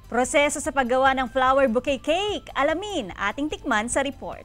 Proseso sa paggawa ng flower bouquet cake. Alamin, ating tikman sa report.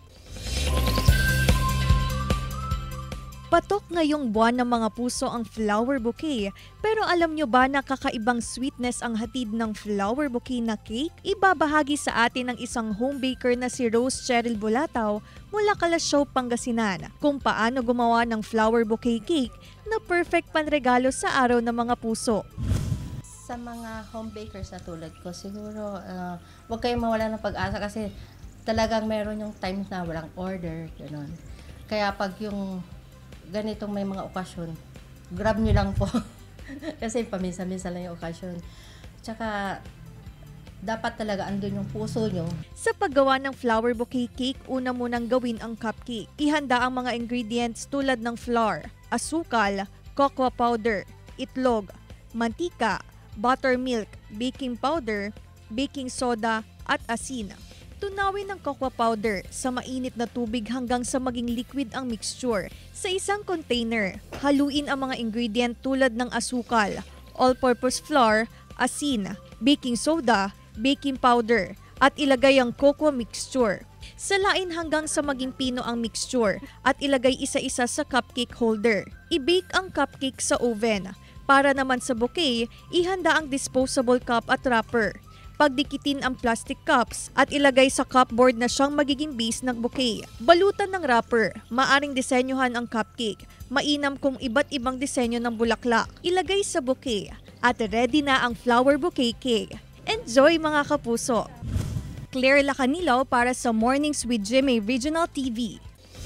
Patok ngayong buwan ng mga puso ang flower bouquet. Pero alam nyo ba na kakaibang sweetness ang hatid ng flower bouquet na cake? Ibabahagi sa atin ng isang home baker na si Rose Cheryl Bulataw mula Kalasyaw, Pangasinan kung paano gumawa ng flower bouquet cake na perfect panregalo sa araw ng mga puso. Sa mga home bakers na tulad ko, siguro huwag kayong mawala ng pag-asa kasi talagang meron yung times na walang order, gano'n. Kaya pag yung ganitong may mga okasyon, grab nyo lang po. Kasi paminsan-minsan lang yung okasyon. Tsaka, dapat talaga andun yung puso nyo. Sa paggawa ng flower bouquet cake, una munang gawin ang cupcake. Ihanda ang mga ingredients tulad ng flour, asukal, cocoa powder, itlog, mantika, buttermilk, baking powder, baking soda, at asin. Tunawin ang cocoa powder sa mainit na tubig hanggang sa maging liquid ang mixture. Sa isang container, haluin ang mga ingredient tulad ng asukal, all-purpose flour, asin, baking soda, baking powder, at ilagay ang cocoa mixture. Salain hanggang sa maging pino ang mixture at ilagay isa-isa sa cupcake holder. I-bake ang cupcake sa oven. Para naman sa bouquet, ihanda ang disposable cup at wrapper. Pagdikitin ang plastic cups at ilagay sa cupboard na siyang magiging base ng bouquet. Balutan ng wrapper, maaring disenyohan ang cupcake. Mainam kung iba't ibang disenyo ng bulaklak. Ilagay sa bouquet at ready na ang flower bouquet cake. Enjoy mga kapuso! Claire Lacanilaw para sa Mornings with GMA Regional TV.